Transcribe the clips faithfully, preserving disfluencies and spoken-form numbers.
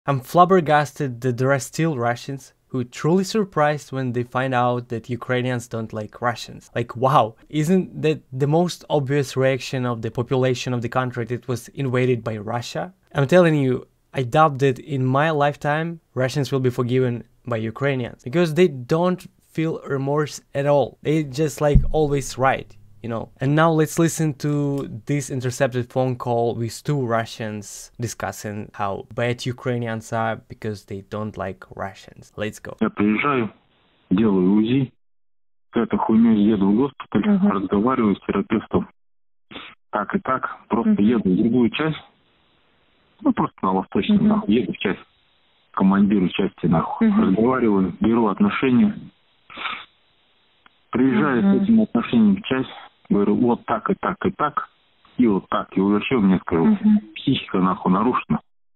I'm flabbergasted that there are still Russians who truly surprised when they find out that Ukrainians don't like Russians. Like, wow, isn't that the most obvious reaction of the population of the country that was invaded by Russia? I'm telling you, I doubt that in my lifetime Russians will be forgiven by Ukrainians, because they don't feel remorse at all. They just like always right, you know. And now let's listen to this intercepted phone call with two Russians discussing how bad Ukrainians are because they don't like Russians. Let's go. Я приезжаю, делаю УЗИ, эта хуйня, еду в госпиталь, uh-huh. разговариваю с терапевтом. Так и так, просто uh-huh. еду в другую часть, ну просто на восточную, uh-huh. нахуй, еду в часть, командиру части, нахуй, uh-huh. разговариваю, беру отношения, приезжаю uh-huh. с этим отношением в часть, говорю, вот так и так и так, и вот так, и вообще мне скажу, uh-huh. психика нахуй нарушена.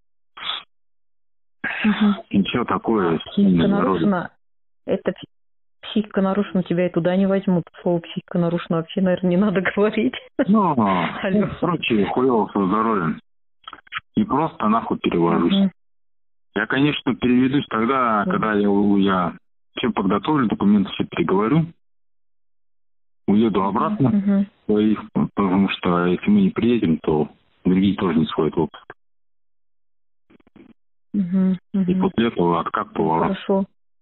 Uh-huh. Ничего такое. Психика нарушена, это психика нарушена, тебя и туда не возьмут. Слово психика нарушена вообще, наверное, не надо говорить. Ну, ну короче, хуёво со здоровьем. И просто нахуй перевожусь. Uh-huh. Я, конечно, переведусь тогда, uh-huh. когда я, я все подготовлю, документы все переговорю. Уеду обратно uh-huh. своих, потому что если мы не приедем, то другие тоже не сходят в отпуск. Uh-huh. Uh-huh. И после этого откат поворот. Хорошо.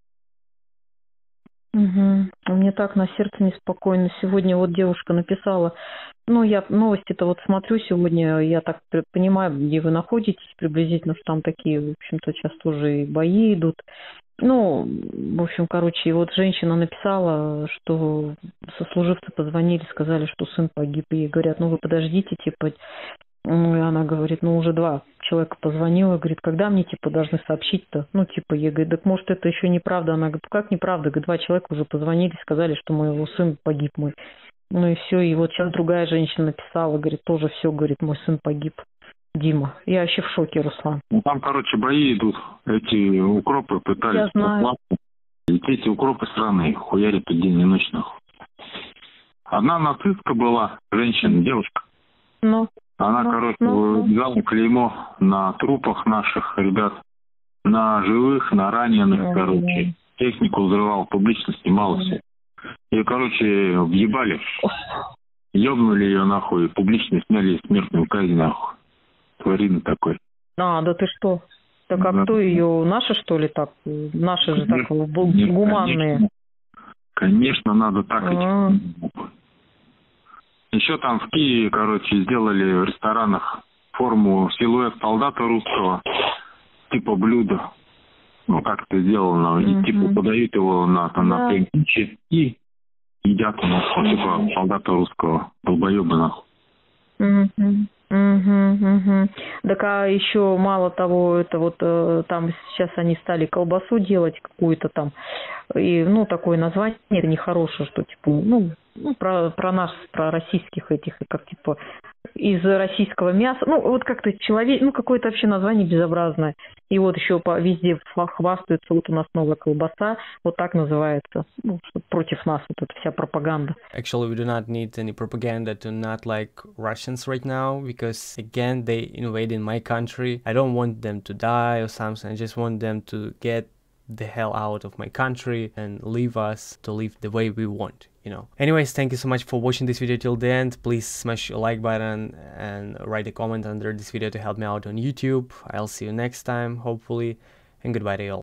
Угу. Мне так на сердце неспокойно. Сегодня вот девушка написала, ну я новости-то вот смотрю сегодня, я так понимаю, где вы находитесь приблизительно, что там такие, в общем-то, сейчас тоже и бои идут. Ну, в общем, короче, и вот женщина написала, что сослуживцы позвонили, сказали, что сын погиб, и говорят, ну вы подождите, типа, ну и она говорит, ну уже два человека позвонила, говорит, когда мне, типа, должны сообщить-то, ну, типа, я говорю, так может это еще неправда, она говорит, как неправда, говорит, два человека уже позвонили, сказали, что моего сын погиб мой, ну и все, и вот сейчас другая женщина написала, говорит, тоже все, говорит, мой сын погиб. Дима, я вообще в шоке, Руслан. Ну, там, короче, бои идут. Эти укропы пытались... Я знаю. И эти укропы странные, хуярят тут день и ночь, нахуй. Одна нацистка была, женщина, девушка. Ну? Она, ну, короче, ну, взяла клеймо на трупах наших ребят, на живых, на раненых, mm-hmm. короче. Технику взрывал, публично снимала все. И, короче, въебали. Ёбнули ее, нахуй, публично сняли смертную казнь, нахуй. Тварина такой. А, да ты что? Так а да. Кто ее? Наши, что ли, так? Наши же так гуманные. Конечно, конечно, надо так. А-а-а. Еще там в Киеве, короче, сделали в ресторанах форму силуэт солдата русского, типа блюда. Ну, как это сделано. И mm-hmm. типа подают его на, там, на yeah. пленче и едят у нас, mm-hmm. типа солдата русского. Долбоеба, нахуй. Mm-hmm. Угу, угу. Так а еще мало того, это вот э, там сейчас они стали колбасу делать какую-то там, и ну такое название это нехорошее, что типа ну, ну про про нас, про российских этих, как типа из российского мяса, ну вот как-то человек, ну какое-то вообще название безобразное. И вот еще по везде хвастаются, вот у нас новая колбаса, вот так называется, ну, против нас вот эта вся пропаганда. Actually, we do not need any propaganda to not like Russians right now, because again, they invaded my country. I don't want them to die or something, I just want them to get the hell out of my country and leave us to live the way we want, you know. Anyways, thank you so much for watching this video till the end. Please smash a like button and write a comment under this video to help me out on YouTube. I'll see you next time, hopefully, and goodbye to you all.